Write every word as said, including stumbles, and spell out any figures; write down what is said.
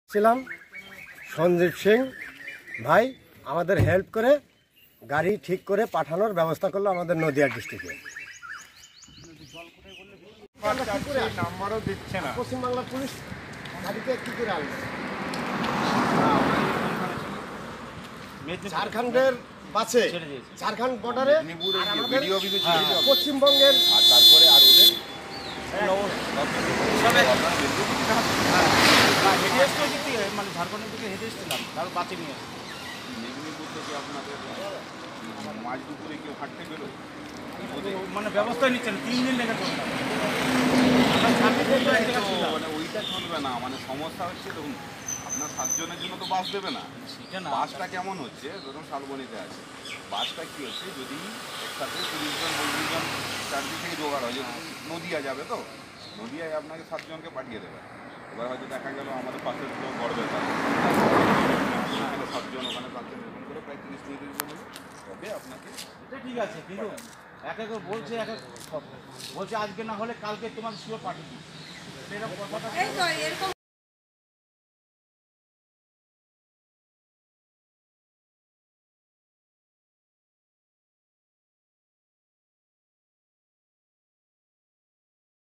ছিলাম সঞ্জীব সিং ভাই আমাদের হেল্প করে গাড়ি ঠিক করে পাঠানোর ব্যবস্থা করলো আমাদের নদিয়া ডিস্ট্রিক্টে। নাম্বারও দিচ্ছে না। পশ্চিমবাংলা পুলিশ গাড়িতে কি করে আনবে? ঝাড়খণ্ডের বাসে ঝাড়খণ্ড বর্ডারে পশ্চিমবঙ্গের আর তারপরে আর ওদের মানে ঝাড়খণ্ডের দিকে হেঁটে এসেছিলাম, তারপর বাঁচে নিয়ে মেদিনীপুর থেকে আপনাদের মাঝ দুপুরে কেউ হাঁটতে বেরোয়, মানে ব্যবস্থা নিচ্ছেন তিন দিন লেগে চলবে, মানে ওইটা চলবে না। মানে সমস্যা হচ্ছে দেখুন, আপনার সাতজনের জন্য তো বাস দেবে না। বাসটা কেমন হচ্ছে, ধরুন শালবনীতে আছে, বাসটা কী হচ্ছে, যদি একসাথে তিরিশ জন পঁয়ত্রিশ জন চারদিক থেকে জোগাড় হয়, যেহেতু নদিয়া যাবে, তো নদিয়ায় আপনাকে সাতজনকে পাঠিয়ে দেবে। এবার হয়তো দেখা গেল আমাদের পাশের তো গড়বে সাতজন, ওখানে সাতজন এরকম করে প্রায় তিরিশ পঁয়ত্রিশ জন হলে তবে আপনাকে এটা ঠিক আছে। কিন্তু এক এক বলছে এক এক বলছে আজকে না হলে কালকে তোমাকে শিওর পাঠিয়ে দিই, এরকম কথাটা।